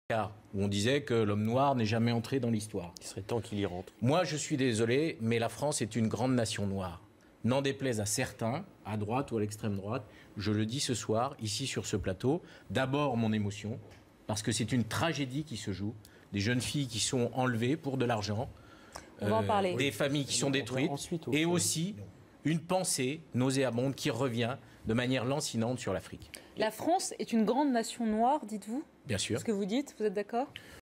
où on disait que l'homme noir n'est jamais entré dans l'histoire. Il serait temps qu'il y rentre. Moi, je suis désolé, mais la France est une grande nation noire. N'en déplaise à certains, à droite ou à l'extrême droite, je le dis ce soir, ici sur ce plateau, d'abord mon émotion, parce que c'est une tragédie qui se joue, des jeunes filles qui sont enlevées pour de l'argent, on va en parler. Des familles qui sont détruites, et aussi une pensée nauséabonde qui revient de manière lancinante sur l'Afrique. La France est une grande nation noire, dites-vous? Bien sûr. Ce que vous dites, vous êtes d'accord?